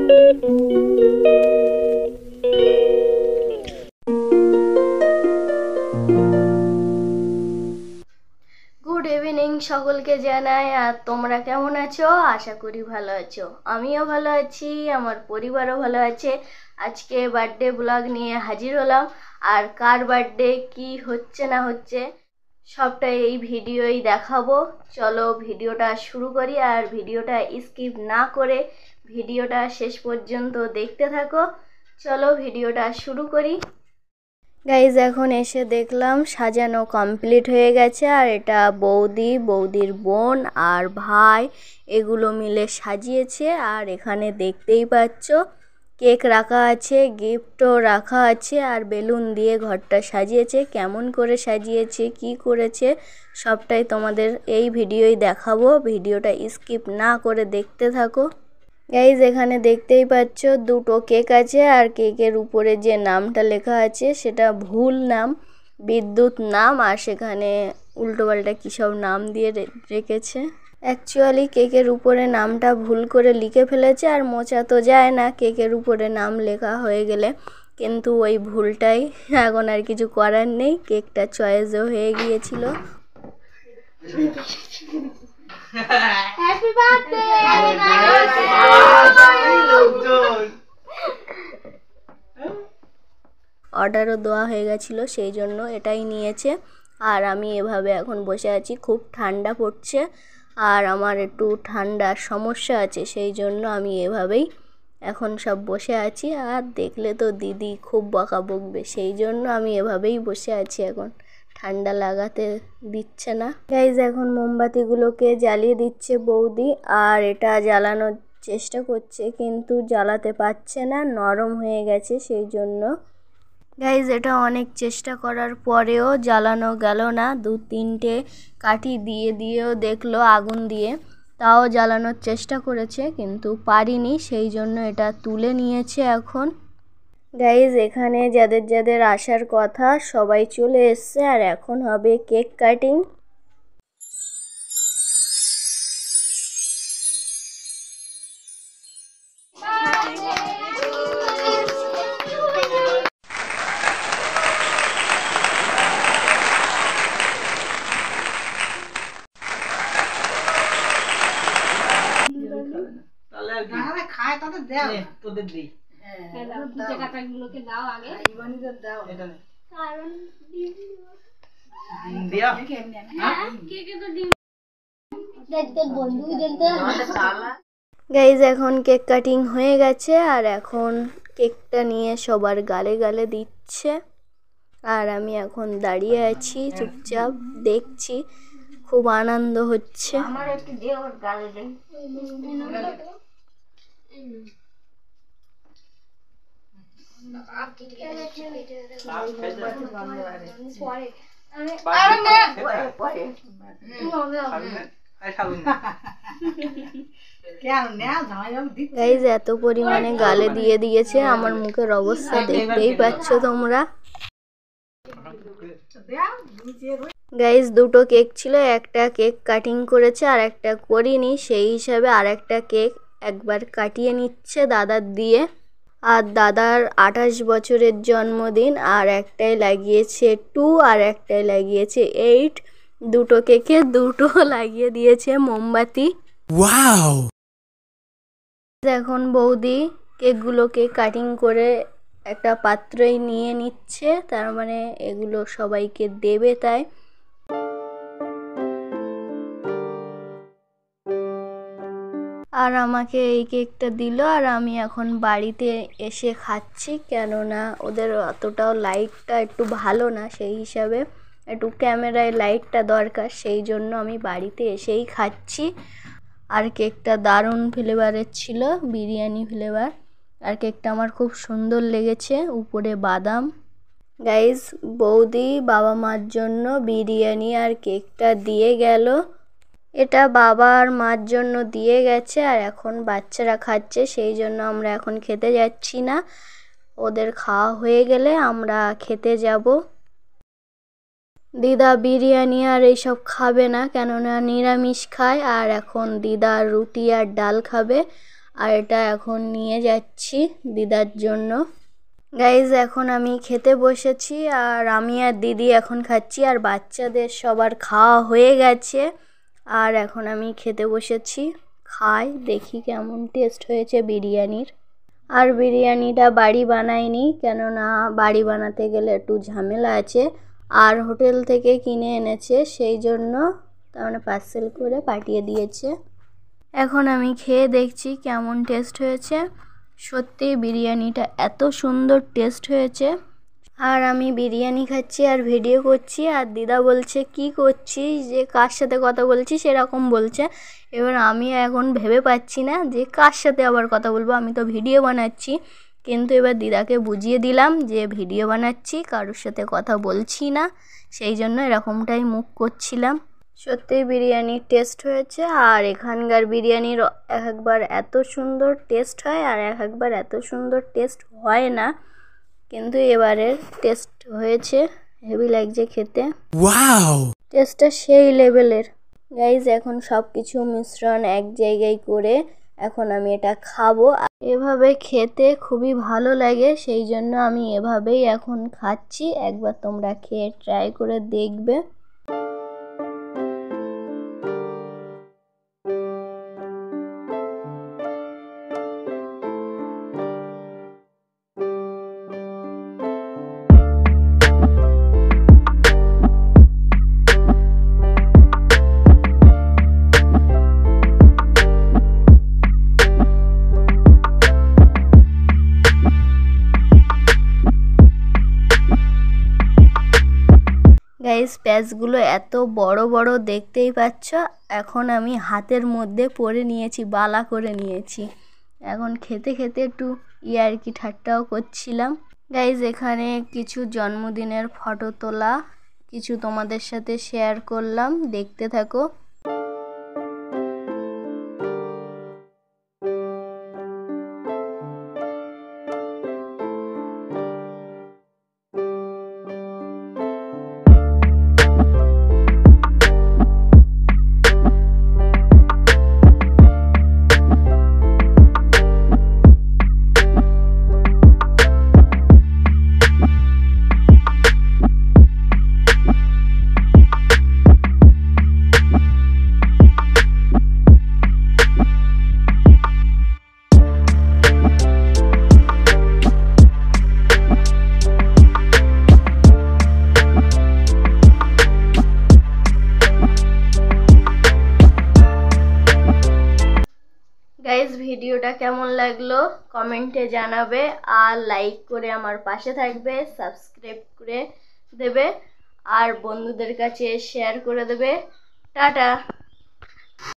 Good evening সকলকে জানাই। আর তোমরা কেমন আছো? আশা করি ভালো আছো। আমিও ভালো আছি, আমার পরিবারও ভালো আছে। আজকে বার্থডে ব্লগ নিয়ে হাজির হলাম। আর কার বার্থডে, কি হচ্ছে না হচ্ছে সবটাই এই ভিডিওই দেখাবো। চলো ভিডিওটা শুরু করি, আর ভিডিওটা স্কিপ না করে ভিডিওটা শেষ পর্যন্ত দেখতে থাকো। চলো ভিডিওটা শুরু করি। গাইজ এখন এসে দেখলাম সাজানো কমপ্লিট হয়ে গেছে। আর এটা বৌদির বোন আর ভাই এগুলো মিলে সাজিয়েছে। আর এখানে দেখতেই পাচ্ছ কেক রাখা আছে, গিফটও রাখা আছে, আর বেলুন দিয়ে ঘরটা সাজিয়েছে। কেমন করে সাজিয়েছে, কি করেছে সবটাই তোমাদের এই ভিডিওই দেখাবো। ভিডিওটা স্কিপ না করে দেখতে থাকো। গাইজ এখানে দেখতেই পাচ্ছ দুটো কেক আছে, আর কেকের উপরে যে নামটা লেখা আছে সেটা ভুল নাম, বিদ্যুৎ নাম, আর সেখানে উল্টোপাল্টা কী সব নাম দিয়ে রেখেছে। অ্যাকচুয়ালি কেকের উপরে নামটা ভুল করে লিখে ফেলেছে, আর মোচা তো যায় না কেকের উপরে নাম লেখা হয়ে গেলে, কিন্তু ওই ভুলটাই এখন আর কিছু করার নেই। কেকটা চয়েসও হয়ে গিয়েছিল। Happy birthday. অর্ডারও দেওয়া হয়ে গেছিলো, সেই জন্য এটাই নিয়েছে। আর আমি এভাবে এখন বসে আছি, খুব ঠান্ডা পড়ছে আর আমার একটু ঠান্ডার সমস্যা আছে, সেই জন্য আমি এভাবেই এখন সব বসে আছি। আর দেখলে তো দিদি খুব বকা বকবে, সেই জন্য আমি এভাবেই বসে আছি, এখন ঠান্ডা লাগাতে দিচ্ছে না। গাইজ এখন মোমবাতিগুলোকে জ্বালিয়ে দিচ্ছে বৌদি, আর এটা জ্বালানোর চেষ্টা করছে কিন্তু জ্বালাতে পারছে না, নরম হয়ে গেছে সেই জন্য। গাইজ এটা অনেক চেষ্টা করার পরেও জ্বালানো গেল না। 2-3টে কাঠি দিয়েও দেখলো আগুন দিয়ে, তাও জ্বালানোর চেষ্টা করেছে কিন্তু পারিনি, সেই জন্য এটা তুলে নিয়েছে এখন। গাইজ এখানে যাদের আসার কথা সবাই চলে এসছে, আর এখন হবে কেক কাটিং। গাইজ এখন কেক কাটিং হয়ে গেছে, আর এখন কেকটা নিয়ে সবার গালে গালে দিচ্ছে। আর আমি এখন দাঁড়িয়ে আছি চুপচাপ দেখছি, খুব আনন্দ হচ্ছে। গাইজ এত পরিমাণে গালে দিয়ে দিয়েছে, আমার মুখের অবস্থা দেখতেই পাচ্ছ তোমরা। গাইজ দুটো কেক ছিল, একটা কেক কাটিং করেছে আর একটা করিনি, সেই হিসাবে আর একটা কেক একবার কাটিয়ে নিচ্ছে দাদার দিয়ে। আর দাদার 28 বছরের জন্মদিন, আর একটাই লাগিয়েছে 2 আর একটাই লাগিয়েছে 8। দুটো কেকে দুটো লাগিয়ে দিয়েছে মোমবাতি। ওয়াও! এখন বৌদি কেকগুলোকে কাটিং করে একটা পাত্রই নিয়ে নিচ্ছে, তার মানে এগুলো সবাইকে দেবে তাই। আর আমাকে এই কেকটা দিল, আর আমি এখন বাড়িতে এসে খাচ্ছি, কেননা ওদের অতটাও লাইটটা একটু ভালো না, সেই হিসাবে একটু ক্যামেরায় লাইটটা দরকার, সেই জন্য আমি বাড়িতে এসেই খাচ্ছি। আর কেকটা দারুণ ফ্লেভারের ছিল, বিরিয়ানি ফ্লেভার। আর কেকটা আমার খুব সুন্দর লেগেছে, উপরে বাদাম। গাইজ বৌদি বাবা মার জন্য বিরিয়ানি আর কেকটা দিয়ে গেল। এটা বাবা আর মার জন্য দিয়ে গেছে, আর এখন বাচ্চারা খাচ্ছে, সেই জন্য আমরা এখন খেতে যাচ্ছি না। ওদের খাওয়া হয়ে গেলে আমরা খেতে যাব। দিদা বিরিয়ানি আর এইসব খাবে না, কেননা নিরামিষ খায়। আর এখন দিদা রুটি আর ডাল খাবে, আর এটা এখন নিয়ে যাচ্ছি দিদার জন্য। গাইজ এখন আমি খেতে বসেছি আর আমি আর দিদি এখন খাচ্ছি, আর বাচ্চাদের সবার খাওয়া হয়ে গেছে। আর এখন আমি খেতে বসেছি, খাই দেখি কেমন টেস্ট হয়েছে বিরিয়ানির। আর বিরিয়ানিটা বাড়ি বানাইনি, কেননা বাড়ি বানাতে গেলে একটু ঝামেলা আছে, আর হোটেল থেকে কিনে এনেছে, সেই জন্য তার মানে পার্সেল করে পাঠিয়ে দিয়েছে। এখন আমি খেয়ে দেখছি কেমন টেস্ট হয়েছে। সত্যি বিরিয়ানিটা এত সুন্দর টেস্ট হয়েছে। আর আমি বিরিয়ানি খাচ্ছি আর ভিডিও করছি, আর দিদা বলছে কি করছিস, যে কার সাথে কথা বলছিস এরকম বলছে। এবার আমি এখন ভেবে পাচ্ছি না যে কার সাথে আবার কথা বলবো, আমি তো ভিডিও বানাচ্ছি। কিন্তু এবার দিদাকে বুঝিয়ে দিলাম যে ভিডিও বানাচ্ছি, কারোর সাথে কথা বলছি না, সেই জন্য এরকমটাই মুখ করছিলাম। সত্যিই বিরিয়ানির টেস্ট হয়েছে, আর এখানকার বিরিয়ানির একবার এত সুন্দর টেস্ট হয় আর একবার এত সুন্দর টেস্ট হয় না, কিন্তু এবারের টেস্ট হয়েছে, হেভি লাগছে খেতে। ওয়াও, টেস্টটা সেই লেভেলের। গাইজ এখন সব কিছু মিশ্রণ এক জায়গায় করে এখন আমি এটা খাবো। এভাবে খেতে খুবই ভালো লাগে, সেই জন্য আমি এভাবেই এখন খাচ্ছি। একবার তোমরা খেয়ে ট্রাই করে দেখবে। গাইস প্যাচগুলো এত বড় বড় দেখতেই পাচ্ছ। এখন আমি হাতের মধ্যে পরে নিয়েছি, বালা করে নিয়েছি। এখন খেতে খেতে একটু ইয়ার্কি ঠাট্টাও করছিলাম। গাইস এখানে কিছু জন্মদিনের ফটো তোলা, কিছু তোমাদের সাথে শেয়ার করলাম, দেখতে থাকো। গাইজ ভিডিওটা কেমন লাগলো কমেন্টে জানাবে, আর লাইক করে আমার পাশে থাকবে, সাবস্ক্রাইব করে দেবে, আর বন্ধুদের কাছে শেয়ার করে দেবে। টাটা।